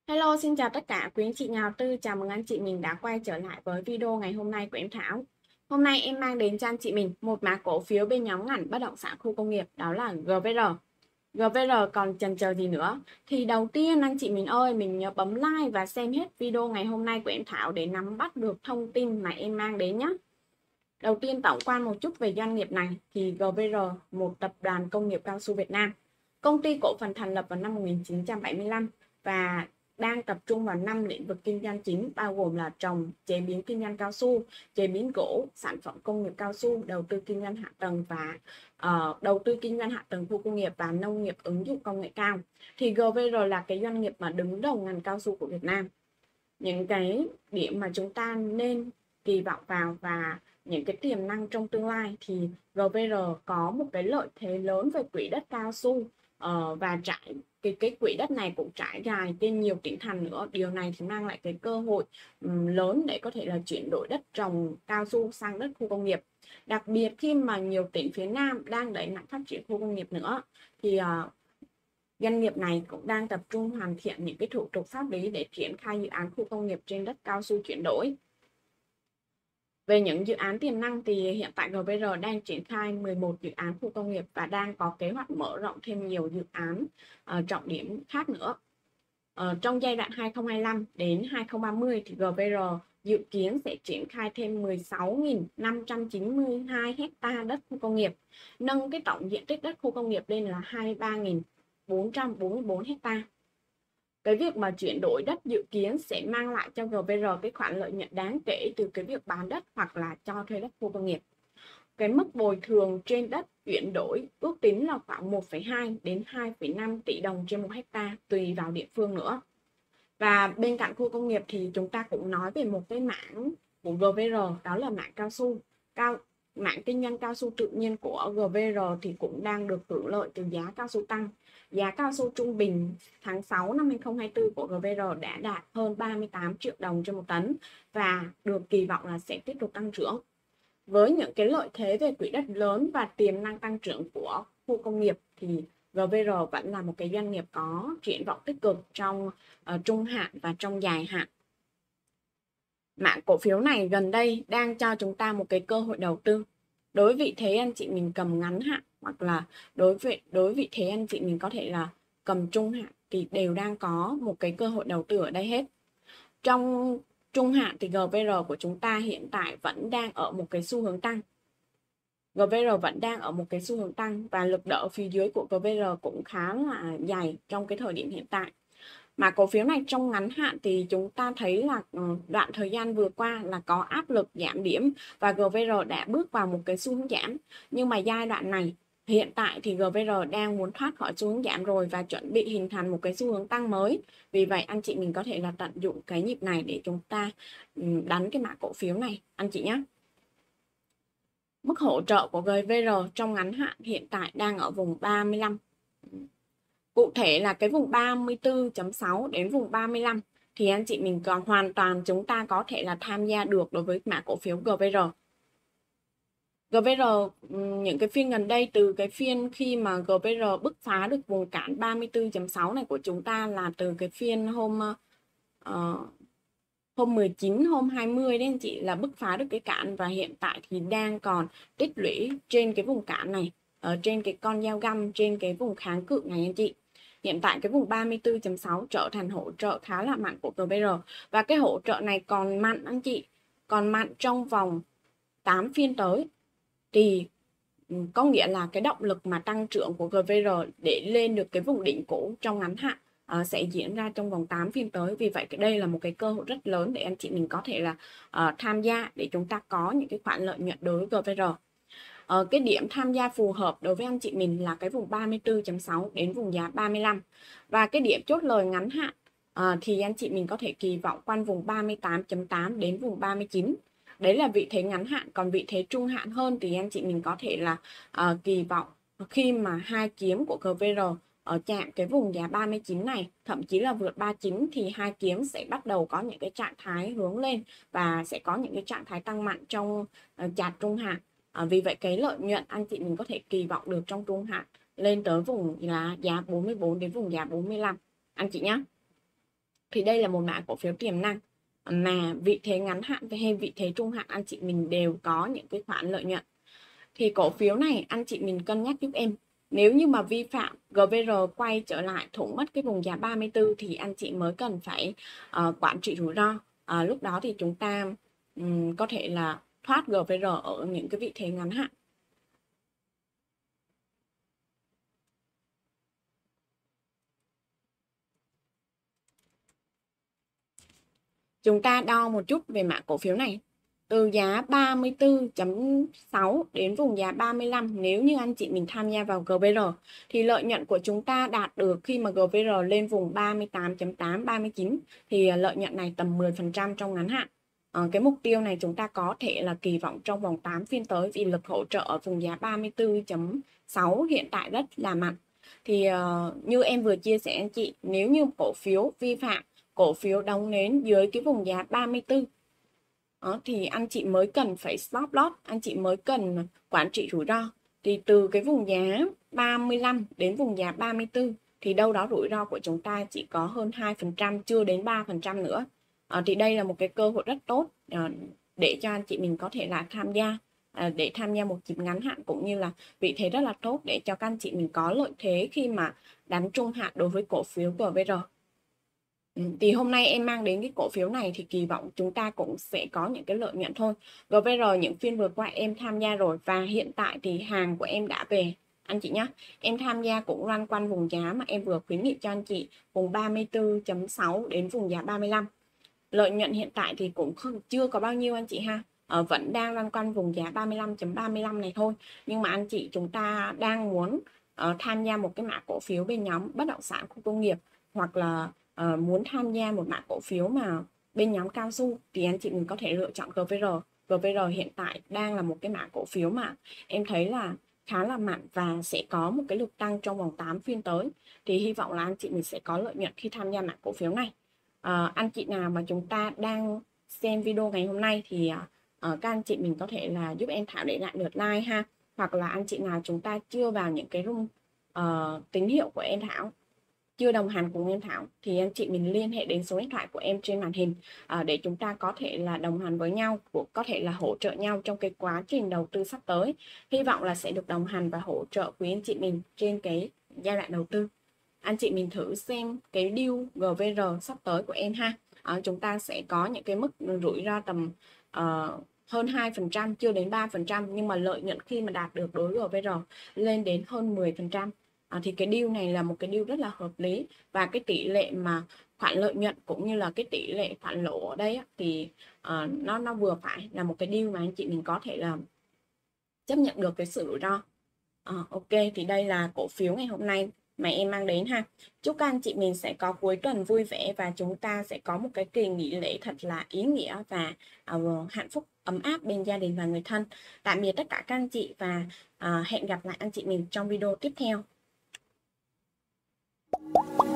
Hello, xin chào tất cả quý anh chị nhà đầu tư. Chào mừng anh chị mình đã quay trở lại với video ngày hôm nay của em Thảo. Hôm nay em mang đến cho anh chị mình một mã cổ phiếu bên nhóm ngành bất động sản khu công nghiệp, đó là GVR. GVR còn chần chờ gì nữa? Thì đầu tiên anh chị mình ơi, mình nhớ bấm like và xem hết video ngày hôm nay của em Thảo để nắm bắt được thông tin mà em mang đến nhé. Đầu tiên tổng quan một chút về doanh nghiệp này thì GVR, một tập đoàn công nghiệp cao su Việt Nam. Công ty cổ phần thành lập vào năm 1975 và đang tập trung vào 5 lĩnh vực kinh doanh chính, bao gồm là trồng, chế biến kinh doanh cao su, chế biến gỗ, sản phẩm công nghiệp cao su, đầu tư kinh doanh hạ tầng và đầu tư kinh doanh hạ tầng khu công nghiệp và nông nghiệp ứng dụng công nghệ cao. Thì GVR là cái doanh nghiệp mà đứng đầu ngành cao su của Việt Nam. Những cái điểm mà chúng ta nên kỳ vọng vào và những cái tiềm năng trong tương lai thì GVR có một cái lợi thế lớn về quỹ đất cao su, và cái quỹ đất này cũng trải dài trên nhiều tỉnh thành nữa. Điều này thì mang lại cái cơ hội lớn để có thể là chuyển đổi đất trồng cao su sang đất khu công nghiệp, đặc biệt khi mà nhiều tỉnh phía Nam đang đẩy mạnh phát triển khu công nghiệp nữa thì doanh nghiệp này cũng đang tập trung hoàn thiện những cái thủ tục pháp lý để triển khai dự án khu công nghiệp trên đất cao su chuyển đổi. Về những dự án tiềm năng thì hiện tại GVR đang triển khai 11 dự án khu công nghiệp và đang có kế hoạch mở rộng thêm nhiều dự án trọng điểm khác nữa. Trong giai đoạn 2025 đến 2030 thì GVR dự kiến sẽ triển khai thêm 16.592 ha đất khu công nghiệp, nâng cái tổng diện tích đất khu công nghiệp lên là 23.444 ha. Cái việc mà chuyển đổi đất dự kiến sẽ mang lại cho GVR cái khoản lợi nhuận đáng kể từ cái việc bán đất hoặc là cho thuê đất khu công nghiệp. Cái mức bồi thường trên đất chuyển đổi ước tính là khoảng 1,2 đến 2,5 tỷ đồng trên 1 ha tùy vào địa phương nữa. Và bên cạnh khu công nghiệp thì chúng ta cũng nói về một cái mảng của GVR, đó là mảng cao su. Mảng kinh doanh cao su tự nhiên của GVR thì cũng đang được hưởng lợi từ giá cao su tăng. Giá cao su trung bình tháng 6 năm 2024 của GVR đã đạt hơn 38 triệu đồng trên một tấn và được kỳ vọng là sẽ tiếp tục tăng trưởng. Với những cái lợi thế về quỹ đất lớn và tiềm năng tăng trưởng của khu công nghiệp thì GVR vẫn là một cái doanh nghiệp có triển vọng tích cực trong trung hạn và trong dài hạn. Mã cổ phiếu này gần đây đang cho chúng ta một cái cơ hội đầu tư. Đối vị thế anh chị mình cầm ngắn hạn hoặc là đối vị thế anh chị mình có thể là cầm trung hạn thì đều đang có một cái cơ hội đầu tư ở đây hết. Trong trung hạn thì GVR của chúng ta hiện tại vẫn đang ở một cái xu hướng tăng. GVR vẫn đang ở một cái xu hướng tăng và lực đỡ phía dưới của GVR cũng khá là dày trong cái thời điểm hiện tại. Mà cổ phiếu này trong ngắn hạn thì chúng ta thấy là đoạn thời gian vừa qua là có áp lực giảm điểm và GVR đã bước vào một cái xu hướng giảm. Nhưng mà giai đoạn này hiện tại thì GVR đang muốn thoát khỏi xu hướng giảm rồi và chuẩn bị hình thành một cái xu hướng tăng mới. Vì vậy anh chị mình có thể là tận dụng cái nhịp này để chúng ta đánh cái mã cổ phiếu này anh chị nhé. Mức hỗ trợ của GVR trong ngắn hạn hiện tại đang ở vùng 35. Cụ thể là cái vùng 34.6 đến vùng 35 thì anh chị mình còn hoàn toàn chúng ta có thể là tham gia được đối với mã cổ phiếu GVR. GVR những cái phiên gần đây, từ cái phiên khi mà GVR bứt phá được vùng cản 34.6 này của chúng ta là từ cái phiên hôm 19, hôm 20 đấy anh chị, là bứt phá được cái cản và hiện tại thì đang còn tích lũy trên cái vùng cản này, ở trên cái con dao găm, trên cái vùng kháng cự này anh chị. Hiện tại cái vùng 34.6 trở thành hỗ trợ khá là mạnh của GVR và cái hỗ trợ này còn mạnh anh chị, còn mạnh trong vòng 8 phiên tới thì có nghĩa là cái động lực mà tăng trưởng của GVR để lên được cái vùng đỉnh cũ trong ngắn hạn sẽ diễn ra trong vòng 8 phiên tới. Vì vậy đây là một cái cơ hội rất lớn để anh chị mình có thể là tham gia để chúng ta có những cái khoản lợi nhuận đối với GVR. Cái điểm tham gia phù hợp đối với anh chị mình là cái vùng 34.6 đến vùng giá 35 và cái điểm chốt lời ngắn hạn thì anh chị mình có thể kỳ vọng quanh vùng 38.8 đến vùng 39. Đấy là vị thế ngắn hạn. Còn vị thế trung hạn hơn thì anh chị mình có thể là kỳ vọng khi mà hai kiếm của GVR ở chạm cái vùng giá 39 này, thậm chí là vượt 39 thì hai kiếm sẽ bắt đầu có những cái trạng thái hướng lên và sẽ có những cái trạng thái tăng mạnh trong chart trung hạn. Vì vậy cái lợi nhuận anh chị mình có thể kỳ vọng được trong trung hạn lên tới vùng là giá 44 đến vùng giá 45 anh chị nhé. Thì đây là một mã cổ phiếu tiềm năng mà vị thế ngắn hạn hay vị thế trung hạn anh chị mình đều có những cái khoản lợi nhuận. Thì cổ phiếu này anh chị mình cân nhắc giúp em. Nếu như mà vi phạm GVR quay trở lại thủng mất cái vùng giá 34 thì anh chị mới cần phải quản trị rủi ro. Lúc đó thì chúng ta có thể là thoát GVR ở những cái vị thế ngắn hạn. Chúng ta đo một chút về mã cổ phiếu này. Từ giá 34.6 đến vùng giá 35, nếu như anh chị mình tham gia vào GVR thì lợi nhuận của chúng ta đạt được khi mà GVR lên vùng 38.8, 39 thì lợi nhuận này tầm 10% trong ngắn hạn. Cái mục tiêu này chúng ta có thể là kỳ vọng trong vòng 8 phiên tới, vì lực hỗ trợ ở vùng giá 34.6 hiện tại rất là mạnh. Thì như em vừa chia sẻ anh chị, nếu như cổ phiếu vi phạm, cổ phiếu đóng nến dưới cái vùng giá 34 thì anh chị mới cần phải stop loss, anh chị mới cần quản trị rủi ro. Thì từ cái vùng giá 35 đến vùng giá 34 thì đâu đó rủi ro của chúng ta chỉ có hơn 2%, chưa đến 3% nữa. Thì đây là một cái cơ hội rất tốt để cho anh chị mình có thể là tham gia, để tham gia một dịp ngắn hạn, cũng như là vị thế rất là tốt để cho các anh chị mình có lợi thế khi mà đánh trung hạn đối với cổ phiếu GVR. Thì hôm nay em mang đến cái cổ phiếu này thì kỳ vọng chúng ta cũng sẽ có những cái lợi nhuận thôi. GVR những phiên vừa qua em tham gia rồi và hiện tại thì hàng của em đã về anh chị nhé. Em tham gia cũng loanh quanh vùng giá mà em vừa khuyến nghị cho anh chị, vùng 34.6 đến vùng giá 35. Lợi nhuận hiện tại thì cũng chưa có bao nhiêu anh chị ha. Vẫn đang loanh quanh vùng giá 35.35 này thôi. Nhưng mà anh chị chúng ta đang muốn tham gia một cái mã cổ phiếu bên nhóm bất động sản khu công nghiệp, hoặc là muốn tham gia một mã cổ phiếu mà bên nhóm cao su, thì anh chị mình có thể lựa chọn GVR. GVR hiện tại đang là một cái mã cổ phiếu mà em thấy là khá là mạnh và sẽ có một cái lực tăng trong vòng 8 phiên tới. Thì hy vọng là anh chị mình sẽ có lợi nhuận khi tham gia mã cổ phiếu này. Anh chị nào mà chúng ta đang xem video ngày hôm nay thì các anh chị mình có thể là giúp em Thảo để lại lượt like ha. Hoặc là anh chị nào chúng ta chưa vào những cái room tín hiệu của em Thảo, chưa đồng hành cùng em Thảo, thì anh chị mình liên hệ đến số điện thoại của em trên màn hình để chúng ta có thể là đồng hành với nhau, có thể là hỗ trợ nhau trong cái quá trình đầu tư sắp tới. Hy vọng là sẽ được đồng hành và hỗ trợ quý anh chị mình trên cái giai đoạn đầu tư. Anh chị mình thử xem cái deal GVR sắp tới của em ha. Chúng ta sẽ có những cái mức rủi ro tầm hơn 2%, chưa đến 3%, nhưng mà lợi nhuận khi mà đạt được đối với GVR lên đến hơn 10%. Thì cái deal này là một cái deal rất là hợp lý, và cái tỷ lệ mà khoản lợi nhuận cũng như là cái tỷ lệ khoản lỗ ở đây thì nó vừa phải, là một cái deal mà anh chị mình có thể là chấp nhận được cái sự rủi ro. Ok, thì đây là cổ phiếu ngày hôm nay mà em mang đến ha. Chúc các anh chị mình sẽ có cuối tuần vui vẻ và chúng ta sẽ có một cái kỳ nghỉ lễ thật là ý nghĩa và hạnh phúc ấm áp bên gia đình và người thân. Tạm biệt tất cả các anh chị và hẹn gặp lại anh chị mình trong video tiếp theo.